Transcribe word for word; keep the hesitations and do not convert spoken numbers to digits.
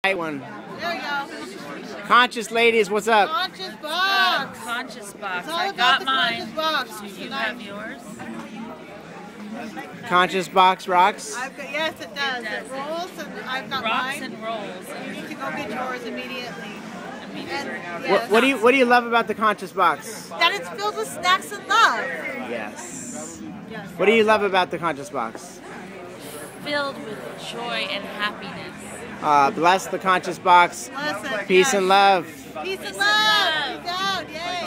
Right one. There you go. Conscious ladies, what's up? Conscious box. Uh, conscious box. It's all I about got the mine. conscious box. Do you tonight. have yours? Conscious box rocks. I've got, yes, it does. It It, does. rolls, and I've got Rocks mine. and rolls. You need to go get yours immediately. Immediately. And, What, yes, what do you What do you love about the conscious box? that it's filled with snacks and love. Yes. Yes. What do you love about the conscious box? Filled with joy and happiness. Uh, bless the conscious box. Listen, Peace yes. and love. Peace and love. Peace out. Yay.